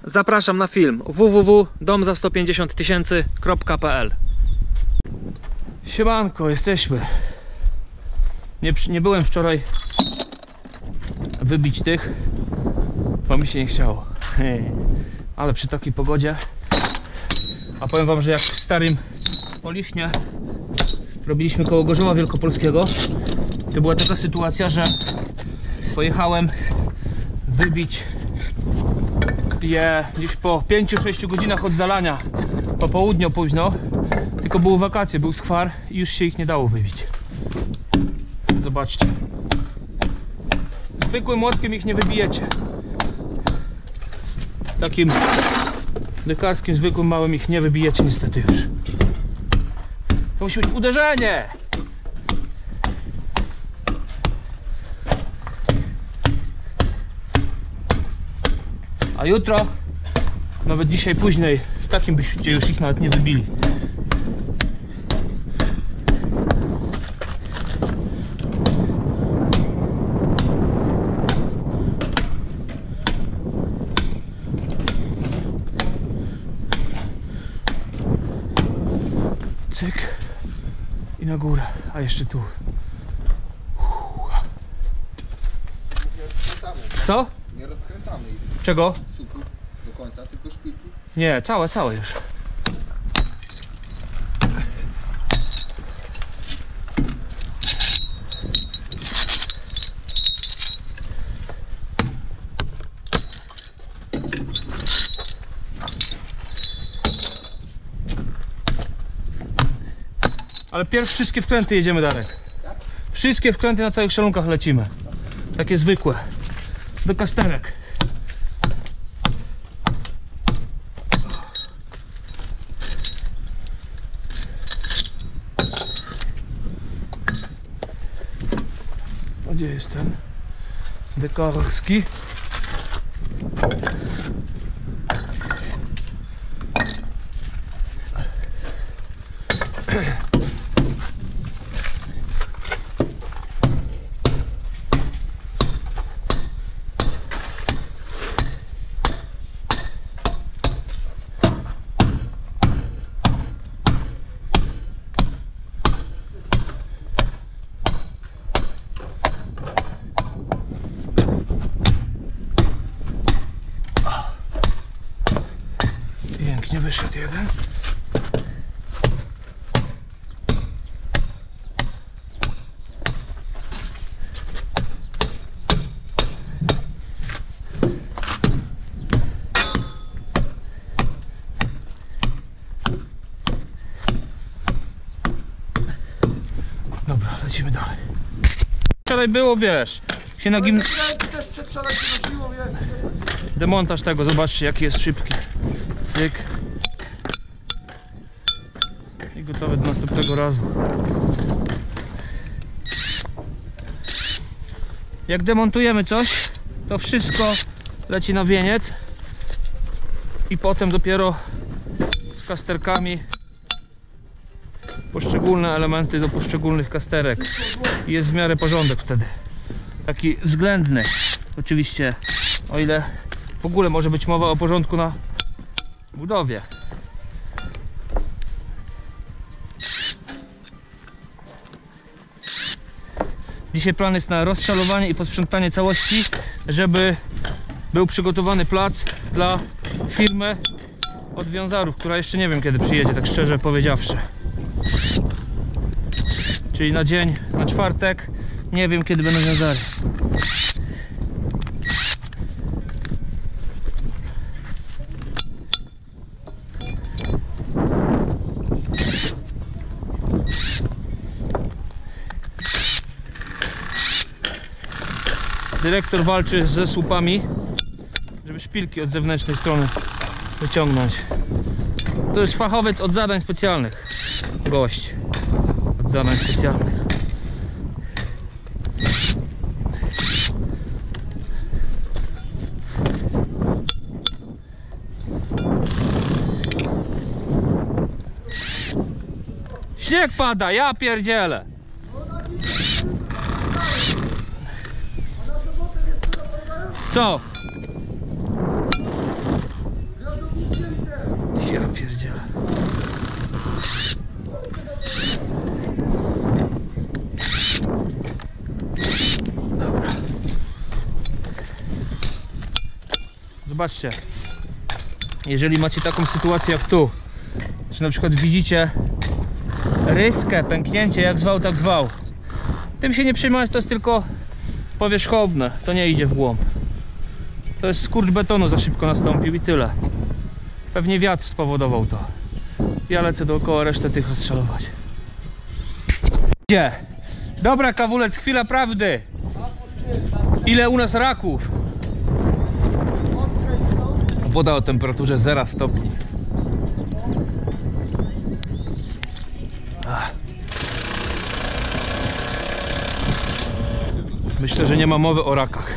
Zapraszam na film www.domza150000.pl. Siemanko, jesteśmy. Nie byłem wczoraj wybić tych, bo mi się nie chciało. Ale przy takiej pogodzie. A powiem wam, że jak w starym Polichnie robiliśmy koło Gorzowa Wielkopolskiego, to była taka sytuacja, że pojechałem wybić je gdzieś po 5-6 godzinach od zalania, po południu późno, tylko były wakacje, był skwar i już się ich nie dało wybić. Zobaczcie, zwykłym młotkiem ich nie wybijecie, takim dekarskim, zwykłym małym ich nie wybijecie niestety już. To musi być uderzenie. A jutro, nawet dzisiaj później, w takim byście już ich nawet nie wybili. Cyk i na górę, a jeszcze tu. Co? Nie rozkręcamy ich. Czego? Suków do końca, tylko szpilki. Nie, całe już. Ale pierw wszystkie wkręty jedziemy, Darek. Wszystkie wkręty na całych szalunkach lecimy. Takie zwykłe. Do kasterek. A gdzie jest ten dekarski? Pięknie wyszedł jeden. Dobra, lecimy dalej. Wczoraj było, wiesz, się na gimn... Demontaż tego, zobaczcie jaki jest szybki. Cyk. I gotowe do następnego razu. Jak demontujemy coś, to wszystko leci na wieniec i potem dopiero z kasterkami poszczególne elementy do poszczególnych kasterek. I jest w miarę porządek wtedy. Taki względny. Oczywiście, o ile w ogóle może być mowa o porządku na budowie. Dzisiaj plan jest na rozszalowanie i posprzątanie całości, żeby był przygotowany plac dla firmy od wiązarów, która jeszcze nie wiem kiedy przyjedzie, tak szczerze powiedziawszy. Czyli na dzień, na czwartek, nie wiem kiedy będą wiązary. Dyrektor walczy ze słupami, żeby szpilki od zewnętrznej strony wyciągnąć. To jest fachowiec od zadań specjalnych. Gość od zadań specjalnych. Śnieg pada, ja pierdzielę. Co? Ja pierdzielę. Dobra. Zobaczcie. Jeżeli macie taką sytuację jak tu, że na przykład widzicie ryskę, pęknięcie, jak zwał, tak zwał, tym się nie przejmować, to jest tylko powierzchowne, to nie idzie w głąb. To jest skurcz betonu, za szybko nastąpił i tyle. Pewnie wiatr spowodował to. Ja lecę dookoła resztę tych rozstrzalować. Gdzie? Dobra, Kawulec, chwila prawdy. Ile u nas raków? Woda o temperaturze 0 stopni. Myślę, że nie ma mowy o rakach.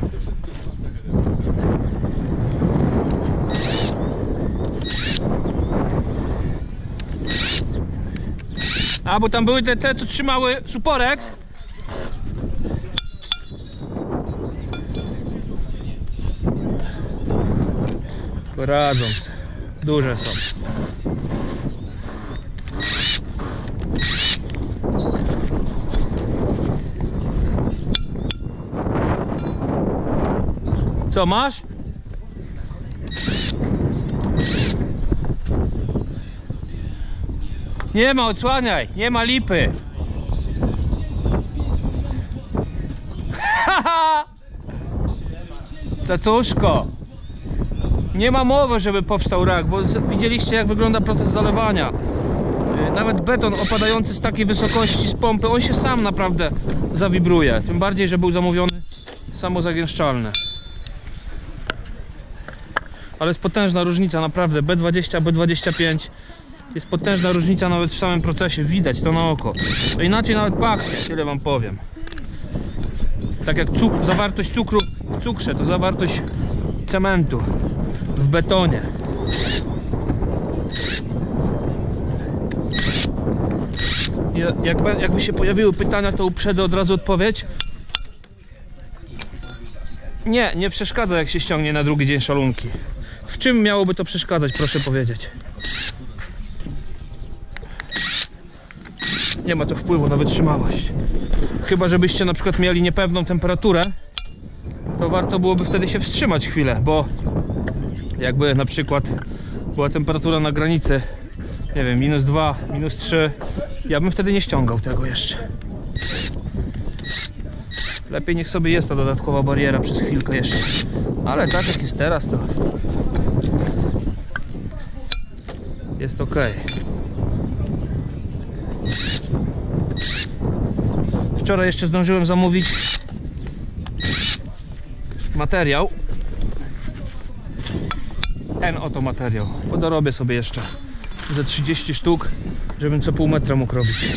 A, bo tam były te co trzymały suporeks. Radząc. Duże są. Co masz? Nie ma, odsłaniaj, nie ma lipy. Haha! Cacuszko. Nie ma mowy, żeby powstał rak, bo widzieliście, jak wygląda proces zalewania. Nawet beton opadający z takiej wysokości z pompy, on się sam naprawdę zawibruje. Tym bardziej, że był zamówiony samozagęszczalny. Ale jest potężna różnica, naprawdę. B20, B25 jest potężna różnica nawet w samym procesie. Widać to na oko. To inaczej nawet pachnie, tyle wam powiem. Tak jak zawartość cukru w cukrze, to zawartość cementu w betonie. Jakby się pojawiły pytania, to uprzedzę od razu odpowiedź. Nie przeszkadza, jak się ściągnie na drugi dzień szalunki. W czym miałoby to przeszkadzać, proszę powiedzieć? Nie ma to wpływu na wytrzymałość. Chyba żebyście na przykład mieli niepewną temperaturę, to warto byłoby wtedy się wstrzymać chwilę, bo jakby na przykład była temperatura na granicy, nie wiem, -2, -3, ja bym wtedy nie ściągał tego jeszcze. Lepiej niech sobie jest ta dodatkowa bariera przez chwilkę jeszcze. Ale tak jak jest teraz, to jest ok. Wczoraj jeszcze zdążyłem zamówić materiał. Ten oto materiał. Podorobię sobie jeszcze ze 30 sztuk, żebym co pół metra mógł robić.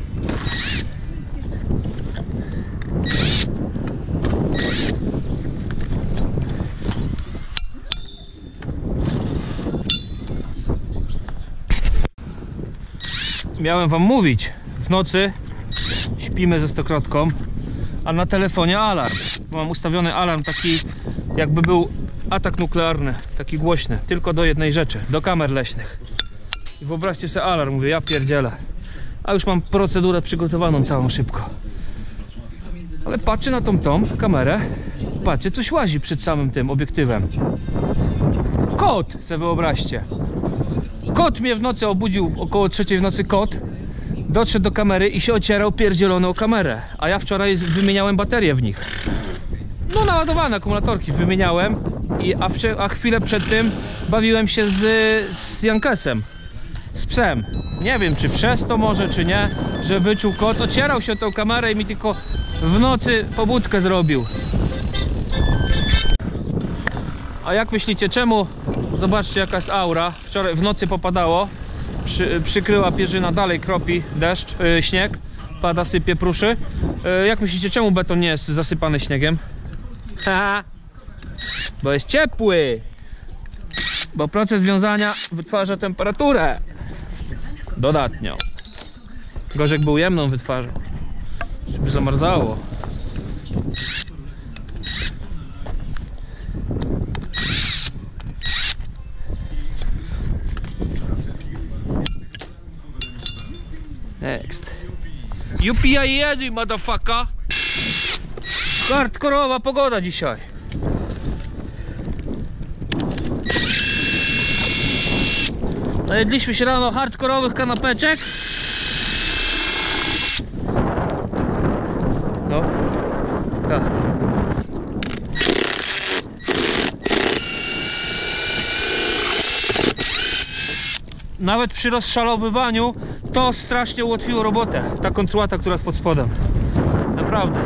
Miałem wam mówić, w nocy śpimy ze stokrotką, a na telefonie alarm. Mam ustawiony alarm taki, jakby był atak nuklearny, taki głośny, tylko do jednej rzeczy, do kamer leśnych. I wyobraźcie sobie alarm, mówię, ja pierdzielę. A już mam procedurę przygotowaną całą szybko. Ale patrzę na tą kamerę, patrzcie, coś łazi przed samym tym obiektywem. Kot, sobie wyobraźcie. Kot mnie w nocy obudził, około 3 w nocy kot. Doszedł do kamery i się ocierał pierdzielono o kamerę. A ja wczoraj wymieniałem baterie w nich. No naładowane akumulatorki wymieniałem. A chwilę przed tym bawiłem się z Jankesem. Z psem. Nie wiem, czy przez to może, czy nie, że wyczuł kot. Ocierał się o tą kamerę i mi tylko w nocy pobudkę zrobił. A jak myślicie, czemu? Zobaczcie, jaka jest aura. Wczoraj w nocy popadało. Przykryła pierzyna, dalej kropi deszcz, śnieg. Pada, sypie, pruszy. Jak myślicie, czemu beton nie jest zasypany śniegiem? Ha! Bo jest ciepły. Bo proces wiązania wytwarza temperaturę dodatnią. Gorzek był ujemną wytwarzał, żeby zamarzało. UPI motherfucker. Hardkorowa pogoda dzisiaj. Najedliśmy się rano hardkorowych kanapeczek. No. Tak. Nawet przy rozszalowywaniu to strasznie ułatwiło robotę. Ta kontrułata, która jest pod spodem. Naprawdę.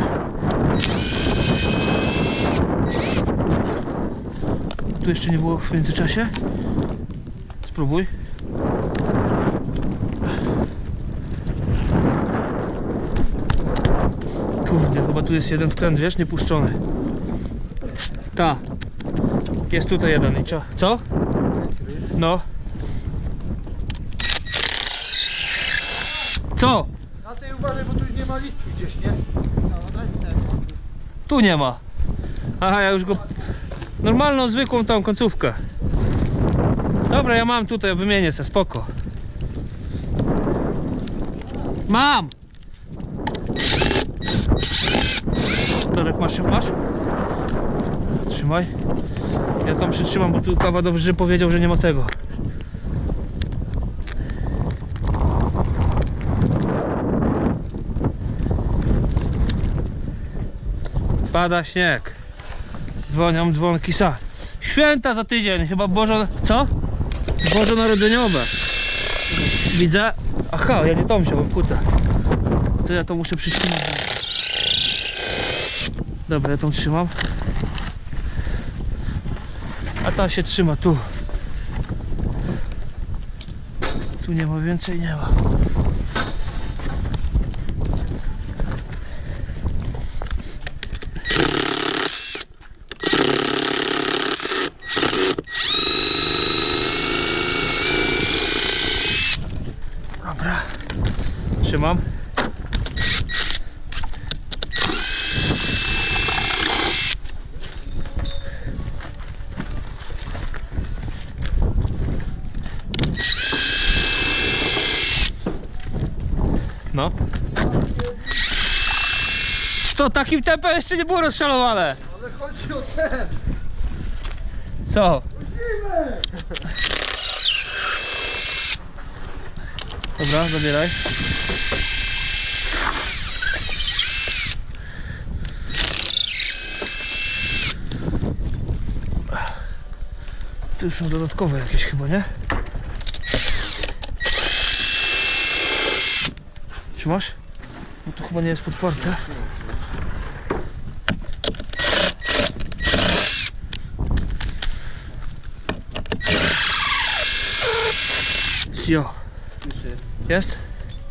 Tu jeszcze nie było w międzyczasie. Spróbuj. Kurde, chyba tu jest jeden wkręt, wiesz, niepuszczony. Ta. Jest tutaj jeden i co? No. Co? Na tej uważaj, bo tu nie ma listki gdzieś, nie? No, daj mi ten. Tu nie ma. Aha, ja już go... Normalną, zwykłą tą końcówkę. Dobra, ja mam tutaj, wymienię se, spoko. Mam! Torek, masz? Trzymaj. Ja tam przytrzymam, bo tu kawa dobrze, że powiedział, że nie ma tego. Pada śnieg. Dzwonią dzwonki sa. Święta za tydzień, chyba co? Bożonarodzeniowe. Widzę. Aha, ja nie tą wziąłem, kurde. To ja to muszę przytrzymać. Dobra, ja tą trzymam. A ta się trzyma tu. Tu nie ma więcej, nie ma. Dobra. Trzymam. No. Co, takim tempem jeszcze nie było rozszalowane? Ale chodzi o ten. Co? Dobra, zabieraj. Tu już są dodatkowe jakieś chyba, nie? Trzymasz? No to chyba nie jest podparte. Jo. Jest?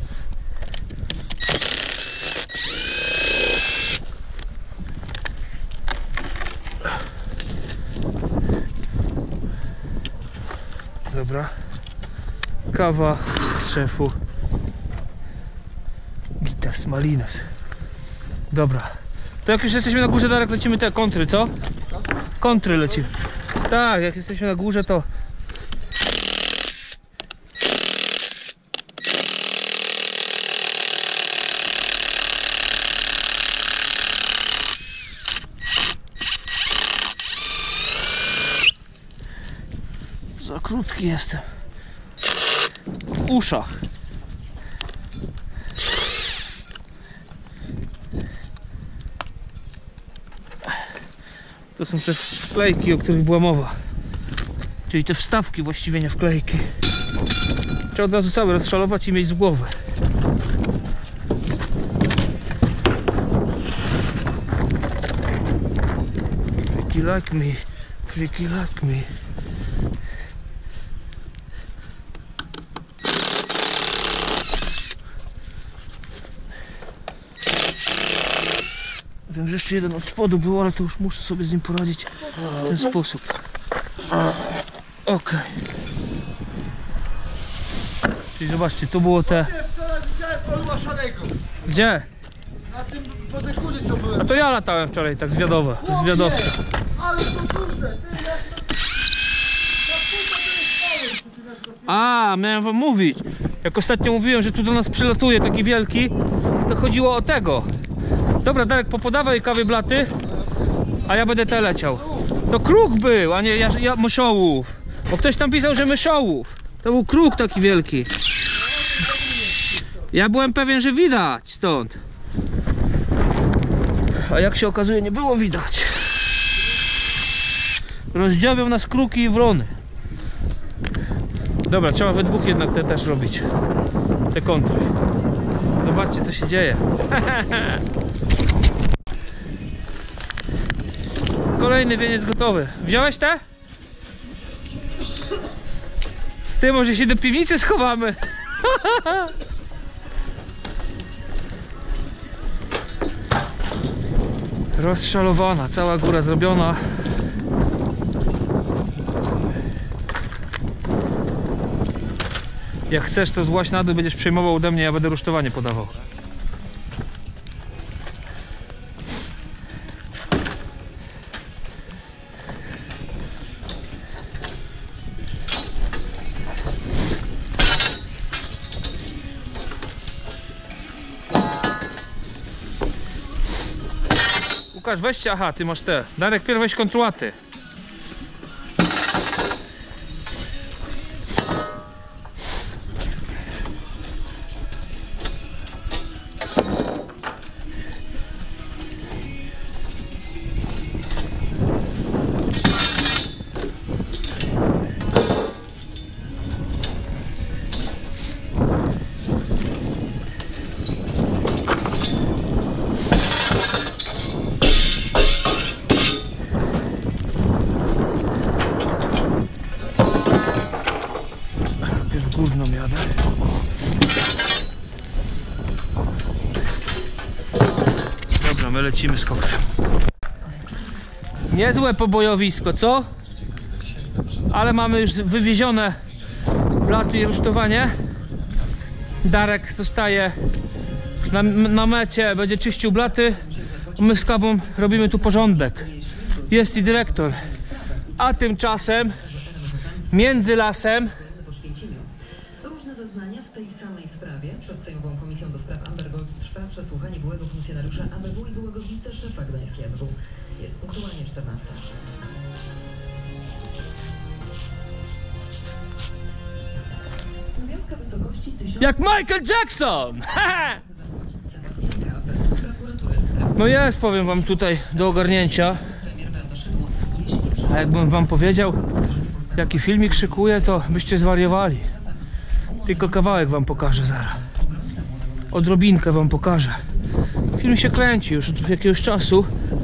Dobra. Kawa z szefu. Gitas Malines. Dobra. To jak już jesteśmy na górze, Darek, lecimy te kontry, co? Kontry lecimy. Tak, jak jesteśmy na górze, to... Za krótki jestem. W uszach. To są te wklejki, o których była mowa. Czyli te wstawki, właściwie nie wklejki. Trzeba od razu całe rozszalować i mieć z głowy. Freaky like me. Freaky like me. Wiem, że jeszcze jeden od spodu był, ale to już muszę sobie z nim poradzić w ten sposób. Okej. Czyli zobaczcie, tu było te... Wczoraj widziałem Orła Szarego. Gdzie? Na tym podekunie co byłem. A to ja latałem wczoraj, tak zwiadowo, zwiadowca. Ale to duże, ty jak... A, miałem wam mówić. Jak ostatnio mówiłem, że tu do nas przylatuje taki wielki, to chodziło o tego. Dobra, Darek, popodawaj kawy blaty, a ja będę te leciał. To kruk był, a nie myszołów. Bo ktoś tam pisał, że myszołów. To był kruk taki wielki. Ja byłem pewien, że widać stąd. A jak się okazuje, nie było widać. Rozdziabią nas kruki i wrony. Dobra, trzeba we dwóch jednak te też robić. Te kontry. Zobaczcie, co się dzieje. Kolejny wieniec gotowy. Wziąłeś te? Ty, może się do piwnicy schowamy. Rozszalowana, cała góra zrobiona. Jak chcesz, to złaź na dół, będziesz przejmował ode mnie, ja będę rusztowanie podawał. Łukasz, weźcie, aha, ty masz te. Darek, pierw weź kontruaty. Górną jadę. Dobra, my lecimy z koksem. Niezłe pobojowisko, co? Ale mamy już wywiezione blaty i rusztowanie. Darek zostaje na mecie, będzie czyścił blaty. My z Kabą robimy tu porządek. Jest i dyrektor. A tymczasem między lasem różne zeznania w tej samej sprawie. Przed Sejmową Komisją do Spraw Amber Gold trwa przesłuchanie byłego funkcjonariusza ABW i byłego wiceszefa gdańskiej ABW. Jest punktualnie 14. Wiązka wysokości 1000... jak Michael Jackson! No jest, powiem wam, tutaj do ogarnięcia. A jakbym wam powiedział, jaki filmik szykuję, to byście zwariowali. Tylko kawałek wam pokażę zaraz. Odrobinkę wam pokażę. Film się kręci już od jakiegoś czasu.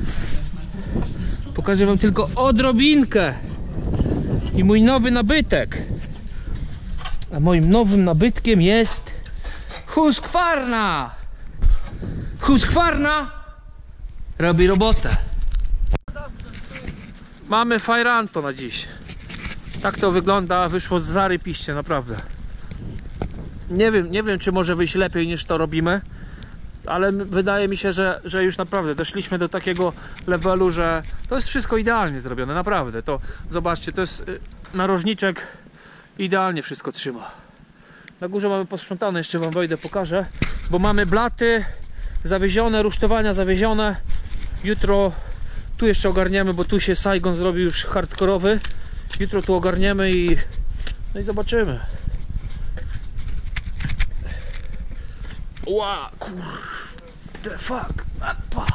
Pokażę wam tylko odrobinkę. I mój nowy nabytek. A moim nowym nabytkiem jest Husqvarna. Husqvarna robi robotę. Mamy fajranto na dziś. Tak to wygląda, wyszło z zarypiście, naprawdę. Nie wiem, czy może wyjść lepiej niż to robimy, ale wydaje mi się, że już naprawdę doszliśmy do takiego levelu, że to jest wszystko idealnie zrobione, naprawdę. To zobaczcie, to jest narożniczek, idealnie wszystko trzyma. Na górze mamy posprzątane, jeszcze wam wejdę, pokażę, bo mamy blaty zawiezione, rusztowania zawiezione. Jutro tu jeszcze ogarniemy, bo tu się Saigon zrobił już hardkorowy. Jutro tu ogarniemy i no i zobaczymy. Ła, the fuck, apa.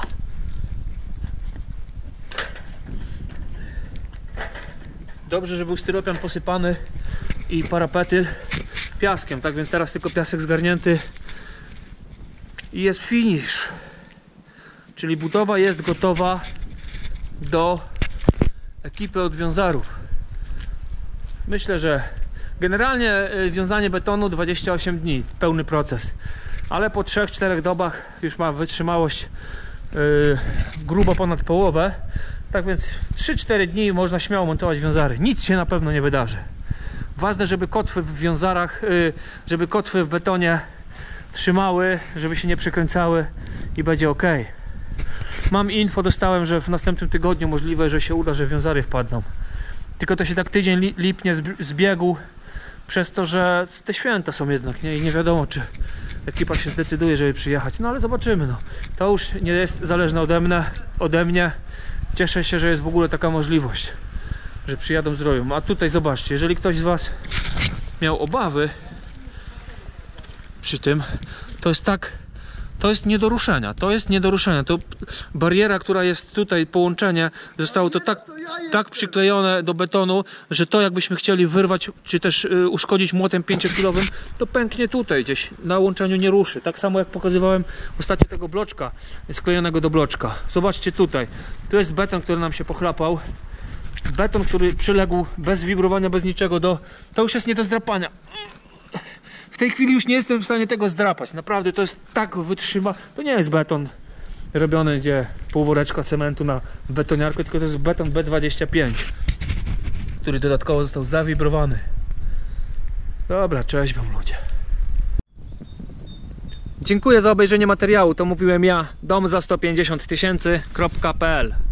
Dobrze, że był styropian posypany i parapety piaskiem, tak więc teraz tylko piasek zgarnięty i jest finish. Czyli budowa jest gotowa do ekipy odwiązarów. Myślę, że generalnie wiązanie betonu 28 dni, pełny proces. Ale po 3-4 dobach już ma wytrzymałość grubo ponad połowę. Tak więc 3-4 dni można śmiało montować wiązary. Nic się na pewno nie wydarzy. Ważne, żeby kotwy w wiązarach, żeby kotwy w betonie trzymały, żeby się nie przekręcały i będzie ok. Mam info, dostałem, że w następnym tygodniu możliwe, że się uda, że wiązary wpadną. Tylko to się tak tydzień lipnie zbiegł przez to, że te święta są jednak, nie? I nie wiadomo, czy ekipa się zdecyduje, żeby przyjechać. No ale zobaczymy, no. To już nie jest zależne ode mnie. Cieszę się, że jest w ogóle taka możliwość, że przyjadą z Roją. A tutaj zobaczcie, jeżeli ktoś z was miał obawy przy tym, to jest nie do ruszenia. To jest nie do ruszenia. To bariera, która jest tutaj, połączenie, zostało to tak przyklejone do betonu, że to jakbyśmy chcieli wyrwać, czy też uszkodzić młotem 5-kilowym, to pęknie tutaj gdzieś, na łączeniu nie ruszy. Tak samo jak pokazywałem ostatnio tego bloczka, sklejonego do bloczka. Zobaczcie tutaj. Tu jest beton, który nam się pochlapał. Beton, który przyległ bez wibrowania, bez niczego to już jest nie do zdrapania. W tej chwili już nie jestem w stanie tego zdrapać. Naprawdę to jest tak wytrzyma. To nie jest beton robiony, gdzie pół woreczka cementu na betoniarkę, tylko to jest beton B25, który dodatkowo został zawibrowany. Dobra, cześć wam ludzie. Dziękuję za obejrzenie materiału. To mówiłem ja, domza150 000.pl